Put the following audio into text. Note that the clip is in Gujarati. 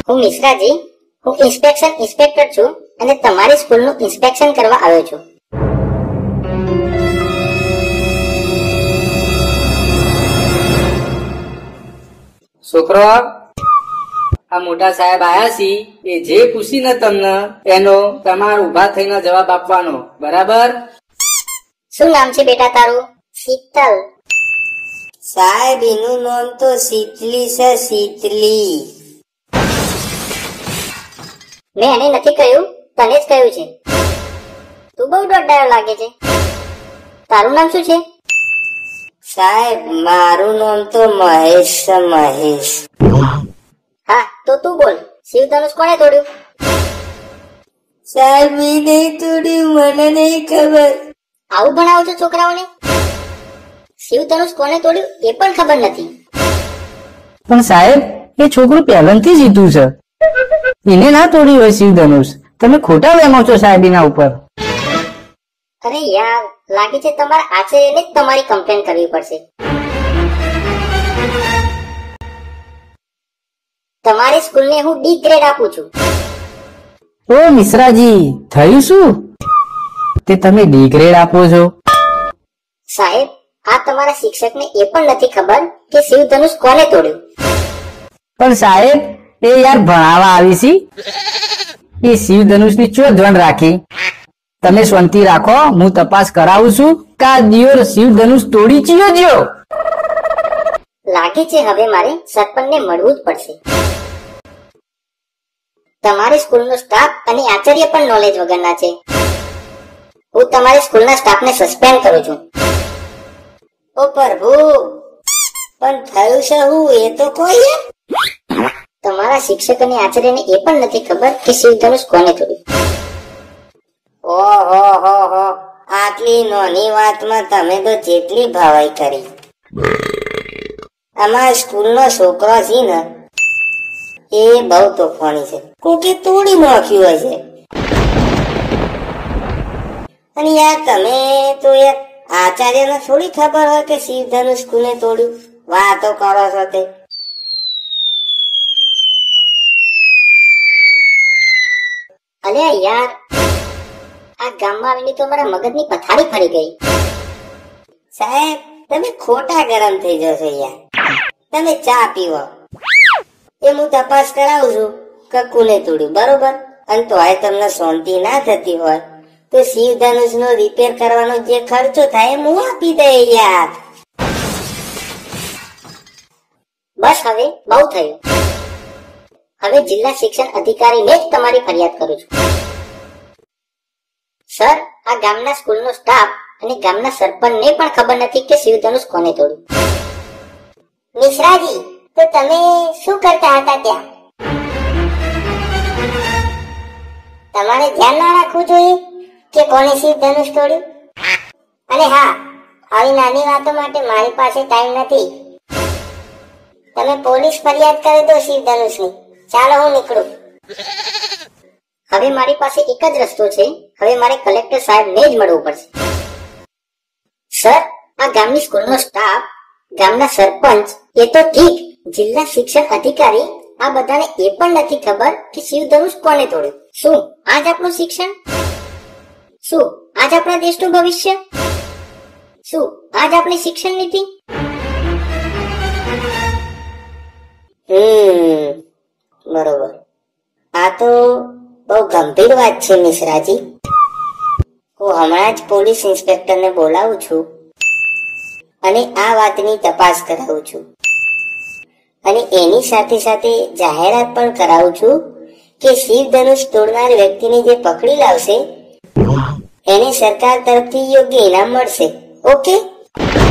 હું મિશ્રાજી, હું ઇન્સ્પેક્શન ઇન્સ્પેક્ટર છું અને તમારી સ્કૂલનું ઇન્સ્પેક્શન કરવા આવ્યો છું. છોકરો, આ મોટા સાહેબ આયા છી, એ જે પૂછીને તમને એનો તમારે ઉભા થઈને જવાબ આપવાનો, બરાબર? શું નામ છે બેટા તારું? શીતલ. સાહેબ એનું નામ તો શીતલી છે, શીતલી. મેં એને નથી કહ્યું, તને જ કહ્યું છે. તું બહુ દોડડાયો લાગે છે. તારું નામ શું છે? સાહેબ મારું નામ તો મહેશ છે, મહેશ. હા તો તું બોલ, શિવધનુષ કોણે તોડ્યું? સાહેબ મેં નહીં તોડ્યું, મને નહીં ખબર. આવું ભણાવો છો છોકરાઓને? શિવધનુષ કોણે તોડ્યું એ પણ ખબર નથી. પણ સાહેબ એ છોકરું પહેલાથી જીતું છે, એને ના તોડ્યું હોય શિવધનુષ. તમે ખોટા વેમો છો સાહેબ એના ઉપર. અરે યાર, લાગે છે તમારા આચાર્યને જ તમારી કમ્પ્લેન કરવી પડશે. તમારી સ્કૂલને હું ડી ગ્રેડ આપું છું. ઓ મિશ્રાજી, થયું શું તે તમે ડી ગ્રેડ આપો છો? સાહેબ, આ તમારા શિક્ષકને એ પણ નથી ખબર કે શિવધનુષ કોને તોડ્યું. પણ સાહેબ એ યાર ભણાવવા આવી છે, એ શિવધનુષ ની ચો ધ્યાન રાખી. તમે શાંતિ રાખો, હું તપાસ કરાવું છું કે આ દિયોર શિવધનુષ તોડી ચિયો જ્યો. લાગે છે હવે મારે સરપંચને મળવું જ પડશે. તમારી સ્કૂલનો સ્ટાફ અને આચાર્ય પણ નોલેજ વગરના છે. હું તમારી સ્કૂલના સ્ટાફને સસ્પેન્ડ કરું છું. ઓ પ્રભુ, પણ થયું છે હું એ તો કોઈ. તમારા શિક્ષક અને આચાર્યને એ પણ નથી ખબર કે શિવધનુષ કોને તોડ્યું. ઓહો હો હો, આટલી નાની વાતમાં તમે તો જેટલી ભવાઈ કરી. અમારા સ્કૂલનો છોકરો છે ને એ બહુ તોફાની છે, કોકે તોડી નાખ્યું હશે. અને યાર તમે તો યાર આચાર્યને થોડી ખબર હોય કે શિવધનુષ કોને તોડ્યું. વાતો કરો છો તે. અલ્યા યાર, આ ગામમાં આવીને તો મારા મગજની પથારી ફરી ગઈ. સાહેબ તમે ખોટા ગરમ થઈ જશો યાર. તમે ચા પીવો, એ હું તપાસ કરાવું છું કે કોને તોડ્યું, બરોબર? અને તોય તમને શાંતિ ના થતી હોય તો શિવધનુષ નો રિપેર કરવાનો જે ખર્ચો થાય એ હું આપી દે યાર. બસ હવે બહુ થયું. હવે જિલ્લા શિક્ષણ અધિકારીને જ તમારી ફરિયાદ કરું છું. સર, આ ગામના સ્કૂલનો સ્ટાફ અને ગામના સરપંચને પણ ખબર નથી કે શિવધનુષ કોને તોડ્યું. મિશ્રાજી, તો તમે શું કરતા હતા ત્યાં? તમારે ધ્યાન ના રાખવું જોઈએ કે કોને શિવધનુષ તોડ્યું. અને હા, આવી નાની વાતો માટે મારી પાસે ટાઈમ નથી. તમે પોલીસ ફરિયાદ કરી દો શિવધનુષની. ચાલો હું નીકળું. હવે મારી પાસે એક જ રસ્તો છે. હવે મારે કલેક્ટર સાહેબને જ મળવું પડશે. સર, આ ગામની સ્કૂલનો સ્ટાફ, ગામના સરપંચ, એ તો ઠીક, જિલ્લા શિક્ષણ અધિકારી, આ બધાને એ પણ નથી ખબર કે શિવધનુષ કોને તોડ્યું. શું આજ આપણું શિક્ષણ? શું આજ આપણા દેશનું ભવિષ્ય? શું આજ આપણી શિક્ષણ નીતિ? બરોબર. આ તો બહુ ગંભીર વાત છે મિશ્રાજી. હું હમણાં જ પોલીસ ઇન્સ્પેક્ટરને બોલાવું છું અને આ વાતની તપાસ કરાવું છું. અને એની સાથે સાથે જાહેરાત પણ કરાવું છું કે શિવધનુષ તોડનાર વ્યક્તિને જે પકડી લાવશે એને સરકાર તરફથી યોગ્ય ઇનામ મળશે. ઓકે?